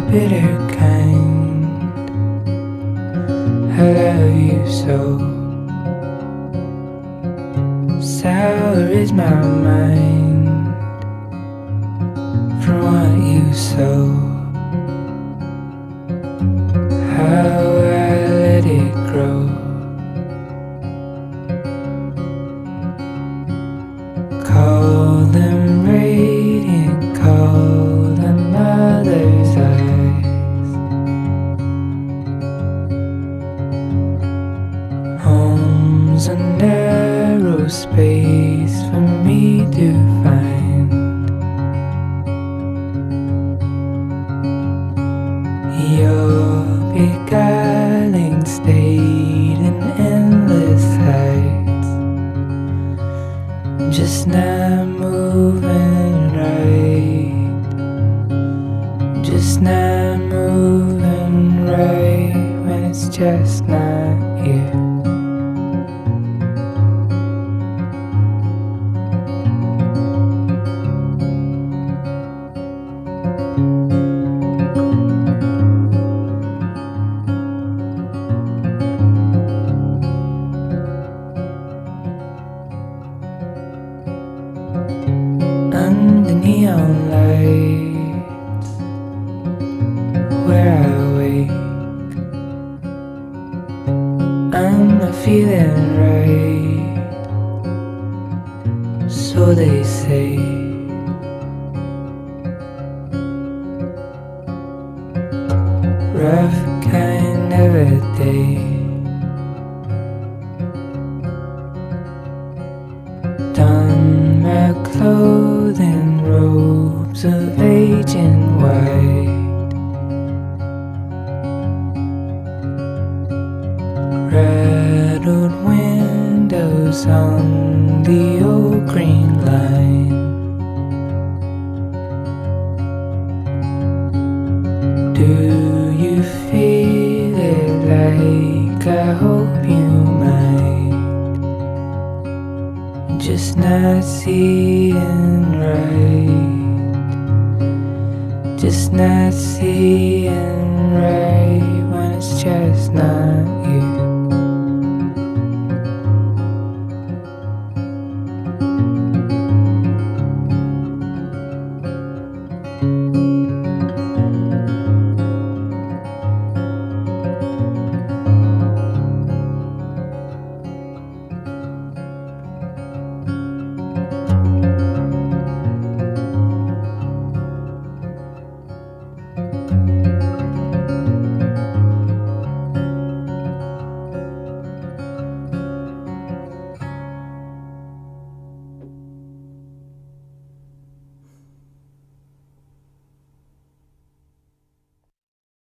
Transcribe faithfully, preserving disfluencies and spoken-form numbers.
bitter kind. I love you so. Sour is my mind from what you sow. How I let it grow. Call them radiant, call them mother's eyes. Home's a narrow space for me to find. Your beguiling state in endless heights, just not moving right, just not moving right when it's just not you. Under neon lights, where I wake, I'm not feeling right, so they say. Rough kind of a day, don my clothing, robes of aging white. Rattled windows on the old green line. Do you feel it like I hope you might? Just not seeing right, just not seeing right when it's just not you.